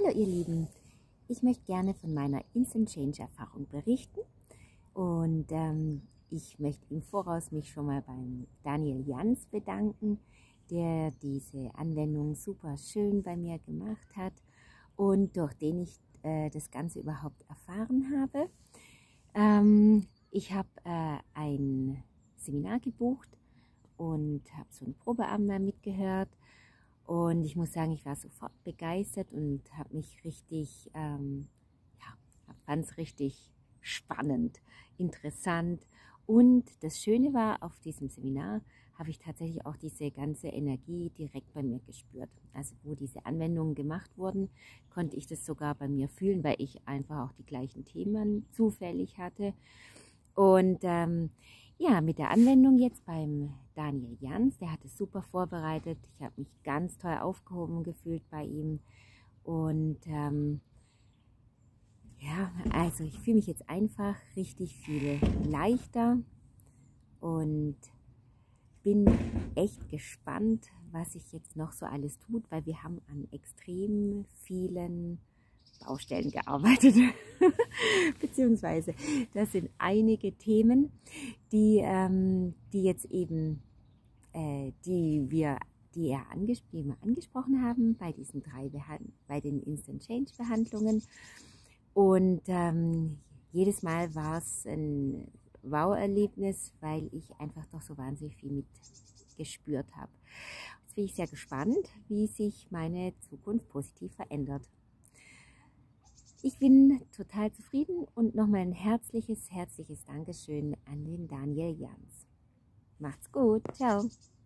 Hallo ihr Lieben, ich möchte gerne von meiner Instant Change Erfahrung berichten und ich möchte im Voraus mich schon mal beim Daniel Jans bedanken, der diese Anwendung super schön bei mir gemacht hat und durch den ich das Ganze überhaupt erfahren habe. Ich habe ein Seminar gebucht und habe so einen Probeabend mal mitgehört. Und ich muss sagen, ich war sofort begeistert und habe mich richtig, fand es richtig spannend, interessant. Und das Schöne war, auf diesem Seminar habe ich tatsächlich auch diese ganze Energie direkt bei mir gespürt. Also wo diese Anwendungen gemacht wurden, konnte ich das sogar bei mir fühlen, weil ich einfach auch die gleichen Themen zufällig hatte. Und ja, mit der Anwendung jetzt beim Daniel Jans, der hat es super vorbereitet. Ich habe mich ganz toll aufgehoben gefühlt bei ihm. Und ja, also ich fühle mich jetzt einfach richtig viel leichter und bin echt gespannt, was sich jetzt noch so alles tut, weil wir haben an extrem vielen Baustellen gearbeitet, beziehungsweise das sind einige Themen, die jetzt eben, die wir angesprochen haben bei diesen bei den Instant Change Behandlungen. Und jedes Mal war es ein Wow-Erlebnis, weil ich einfach doch so wahnsinnig viel mitgespürt habe. Jetzt bin ich sehr gespannt, wie sich meine Zukunft positiv verändert. Ich bin total zufrieden und nochmal ein herzliches Dankeschön an den Daniel Jans. Macht's gut, ciao!